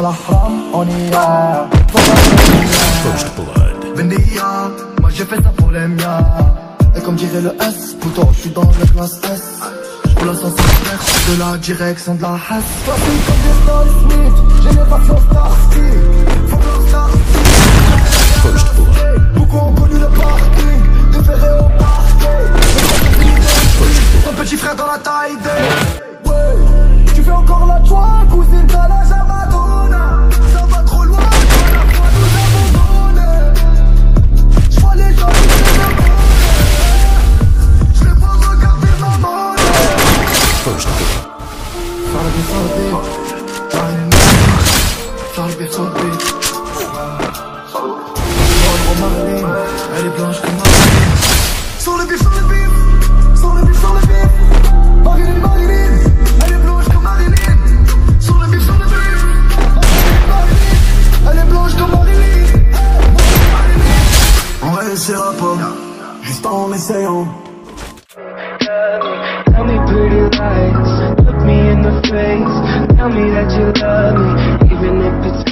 dans la haram, on y est. First blood. Bendia, moi j'ai fait ça pour les miens. Et comme dirait le S, pourtant je suis dans la classe S. J'roule à 150 de la direction de la Hesse. Classique comme des Star Smith, génération Starsky. Faut que leur Starsky. First blood. Beaucoup ont connu le parking, déféré au parquet. Ton petit frère dans la taille des. Ouais, tu fais encore la joie, cousine, t'as la Jamadona. Ça va trop loin, quand la foi nous abandonne. J'vois les gens qui se demandent. J'vais pas regarder ma monnaie. First blood. Faire le beat sur le beat. Faire le beat sur le beat. Marlene, elle est blanche comme Marilyn. Sur le bif, sur le bif. Sur le bif, sur le bif. Marilyn, Marilyn, elle est blanche comme Marilyn. Sur le bif, sur le bif. Marilyn, elle est blanche comme Marilyn. On réussira pas, juste en essayant. Tell me pretty lies, look me in the face. Tell me that you love me, even if it's